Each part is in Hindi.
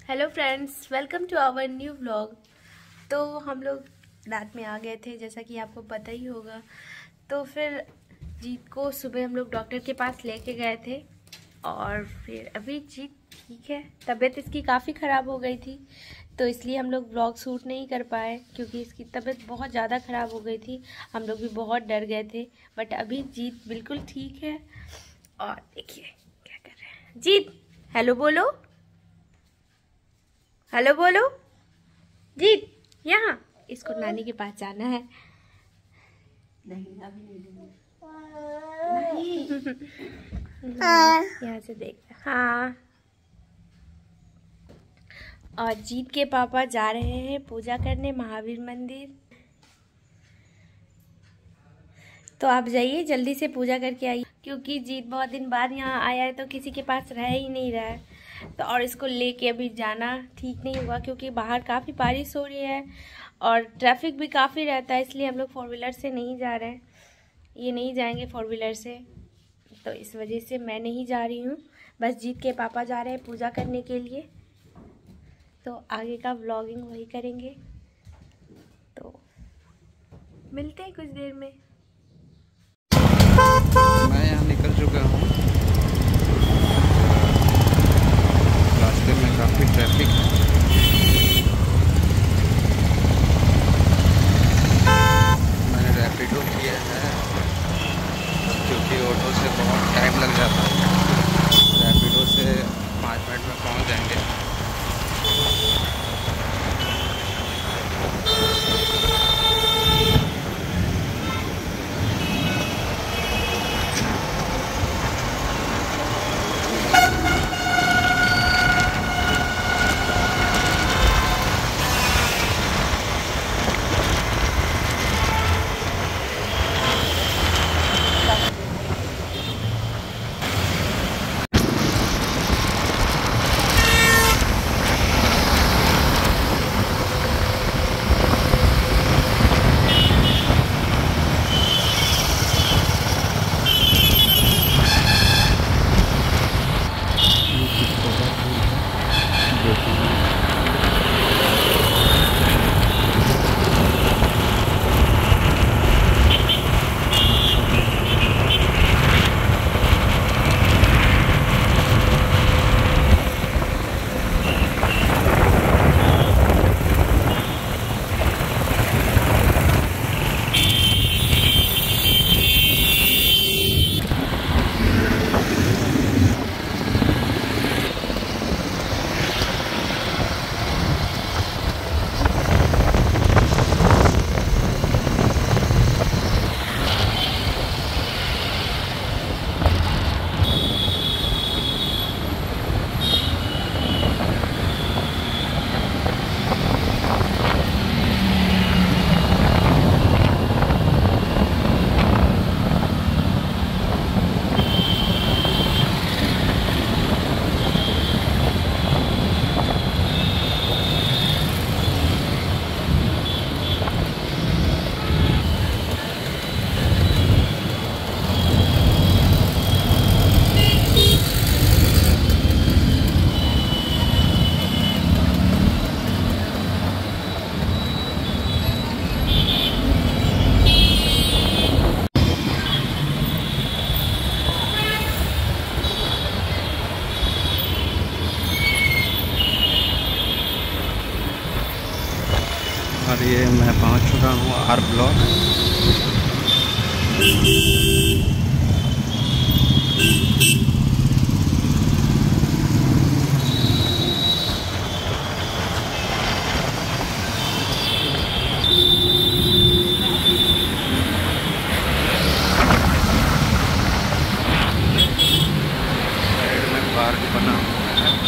Hello friends, welcome to our new vlog. तो हम लोग रात में आ गए थे, जैसा कि आपको पता ही होगा। तो फिर जीत को सुबह हम लोग डॉक्टर के पास लेके गए थे और फिर अभी जीत ठीक है। तबीयत इसकी काफ़ी ख़राब हो गई थी, तो इसलिए हम लोग व्लॉग शूट नहीं कर पाए क्योंकि इसकी तबीयत बहुत ज़्यादा ख़राब हो गई थी। हम लोग भी बहुत डर गए थे, बट अभी जीत बिल्कुल ठीक है। और देखिए क्या कर रहे हैं जीत। हेलो बोलो, हेलो बोलो जीत। यहाँ इसको नानी के पास जाना है। नहीं अभी नहीं यहाँ से देख। हाँ, और जीत के पापा जा रहे हैं पूजा करने महावीर मंदिर। तो आप जाइए, जल्दी से पूजा करके आइए क्योंकि जीत बहुत दिन बाद यहाँ आया है तो किसी के पास रह ही नहीं रहा है। तो और इसको लेके अभी जाना ठीक नहीं हुआ क्योंकि बाहर काफ़ी बारिश हो रही है और ट्रैफिक भी काफ़ी रहता है, इसलिए हम लोग 4 व्हीलर से नहीं जा रहे हैं। ये नहीं जाएंगे 4 व्हीलर से, तो इस वजह से मैं नहीं जा रही हूँ। बस जीत के पापा जा रहे हैं पूजा करने के लिए, तो आगे का व्लॉगिंग वही करेंगे। तो मिलते हैं कुछ देर में। मैं यहाँ निकल चुका हूँ। रास्ते में काफ़ी ट्रैफिक है। मैंने रैपिडो किया है क्योंकि ऑटो से बहुत टाइम लग जाता है। रैपिडो से 5 मिनट में पहुँच जाएंगे। और ये मैं पहुंच चुका हूँ आर ब्लॉक। साइड में पार्क बना हुआ है।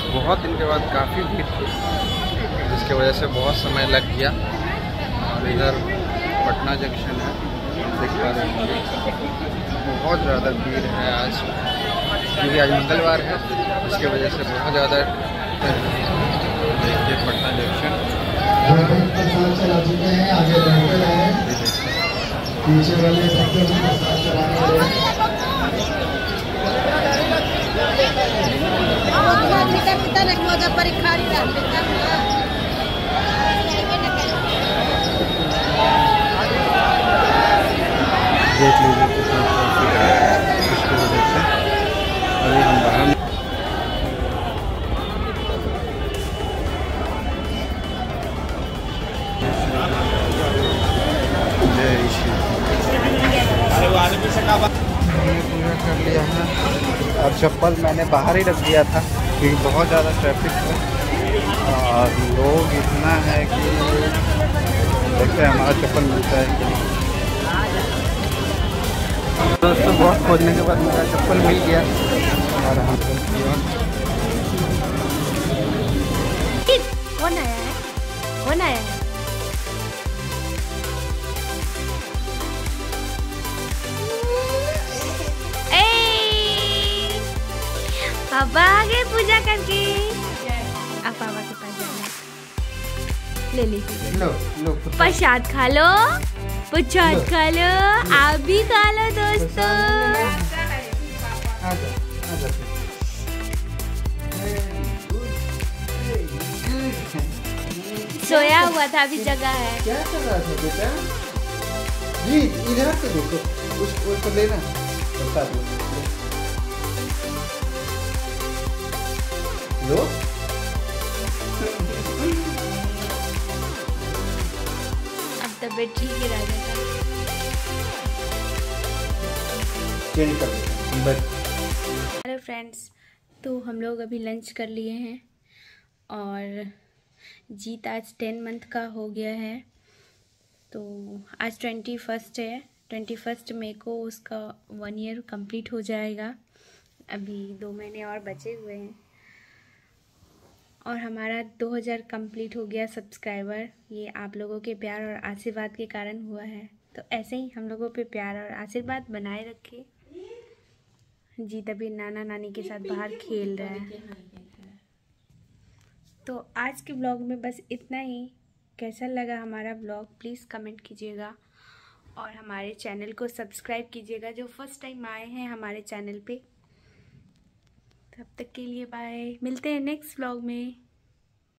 बहुत दिन के बाद काफ़ी भीड़ थी, जिसकी वजह से बहुत समय लग गया। और इधर पटना जंक्शन है, देख पा रहे हैं, बहुत ज़्यादा भीड़ है आज, क्योंकि आज मंगलवार है, इसकी वजह से बहुत ज़्यादा। देखिए पटना जंक्शन, पीछे वाले देख लीजिए कितना ट्रैफिक है, इसकी वजह से अभी हम बाहर। पूरा कर लिया है और चप्पल मैंने बाहर ही रख दिया था क्योंकि बहुत ज़्यादा ट्रैफिक है और लोग इतना है कि देखते हैं हमारा चप्पल मिलता है कि नहीं। दोस्तों बहुत खोजने के बाद मेरा चप्पल मिल गया और हम कौन आया है? कौन आया है? पापा आ गए पूजा करके। अब पापा के पास जाना, ले लीजिए, लो प्रसाद खा लो, प्रसाद खा लो, आप भी खा लो दोस्तों। सोया हुआ था, अभी जगह है। क्या कर रहा था बेटा? जी इधर से देखो, उसको लेना, बता दो लो। अब तबीयत ठीक ही रह जाएगा। हेलो फ्रेंड्स, तो हम लोग अभी लंच कर लिए हैं और जीत आज 10 मंथ का हो गया है। तो आज 21 है, 21 मई को उसका 1 ईयर कंप्लीट हो जाएगा। अभी 2 महीने और बचे हुए हैं और हमारा 2000 कंप्लीट हो गया सब्सक्राइबर। ये आप लोगों के प्यार और आशीर्वाद के कारण हुआ है, तो ऐसे ही हम लोगों पे प्यार और आशीर्वाद बनाए रखे। जीत अभी नाना नानी के साथ बाहर खेल रहा है। तो आज के ब्लॉग में बस इतना ही। कैसा लगा हमारा ब्लॉग प्लीज़ कमेंट कीजिएगा और हमारे चैनल को सब्सक्राइब कीजिएगा जो फर्स्ट टाइम आए हैं हमारे चैनल पे। तब तक के लिए बाय, मिलते हैं नेक्स्ट ब्लॉग में।